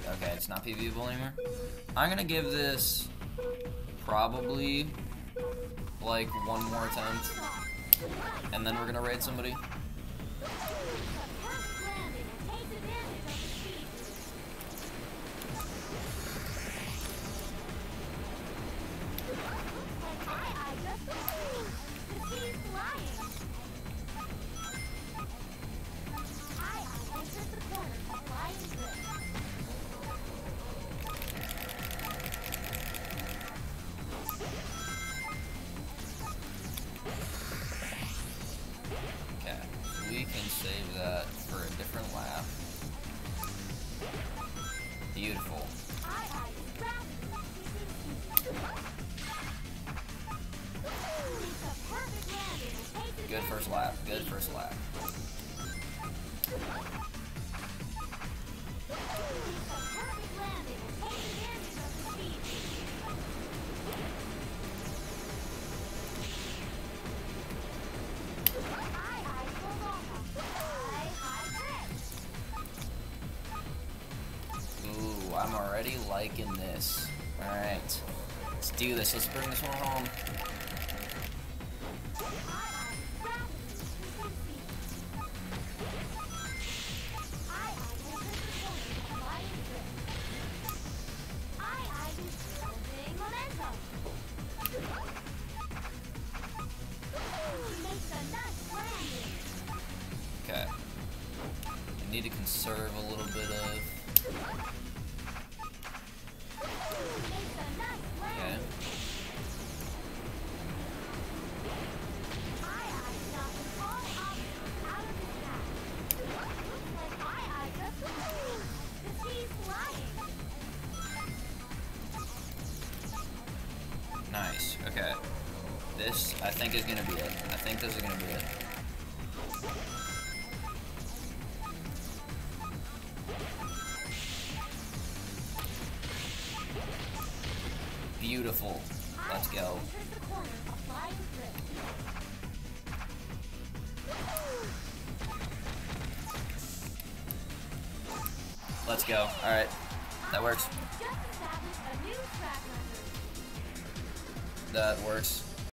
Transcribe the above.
Okay, it's not PvP anymore. I'm gonna give this probably like one more attempt, and then we're gonna raid somebody. We can save that for a different lap. Beautiful. Good first lap. Good first lap. Ooh, I'm already liking this. Alright. Let's do this. Let's bring this one home. Okay. I need to conserve a little bit of... Okay. Nice. Okay. This, I think, is gonna be it. I think this is gonna be it. Beautiful. Let's go. Let's go. Alright. That works. That works.